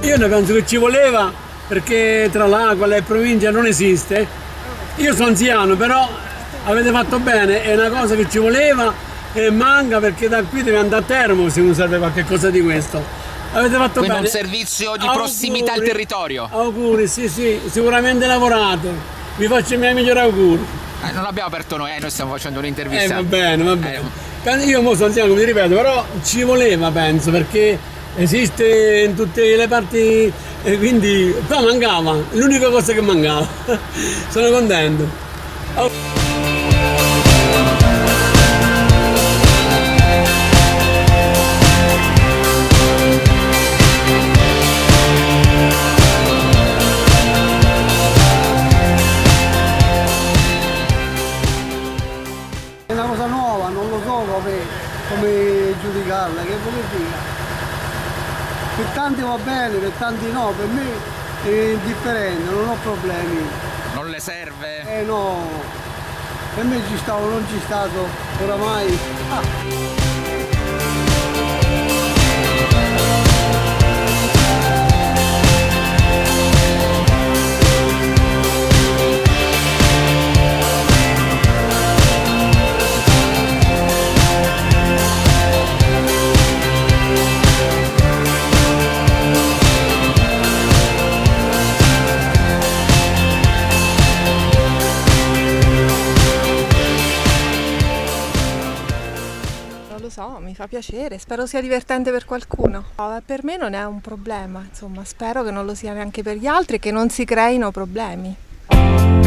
io ne penso che ci voleva, perché tra l'Aquila e la provincia non esiste. Io sono anziano, però avete fatto bene, è una cosa che ci voleva e manca, perché da qui deve andare a Teramo se uno serve qualche cosa di questo. Avete fatto Quindi bene. un servizio di prossimità al territorio. Auguri, sì, sicuramente lavorate. Vi faccio i miei migliori auguri. Non l'abbiamo aperto noi stiamo facendo un'intervista. Va bene, va bene. Io mo sono anziano, come ti ripeto, però ci voleva, penso, perché esiste in tutte le parti, e quindi qua mancava, l'unica cosa che mancava. Sono contento. È una cosa nuova, non lo so come giudicarla, che vuol dire? Per tanti va bene, per tanti no, per me è indifferente, non ho problemi. Non le serve? No, per me ci stavo, non ci stato, oramai. Non lo so, mi fa piacere, spero sia divertente per qualcuno. Per me non è un problema, insomma, spero che non lo sia neanche per gli altri e che non si creino problemi.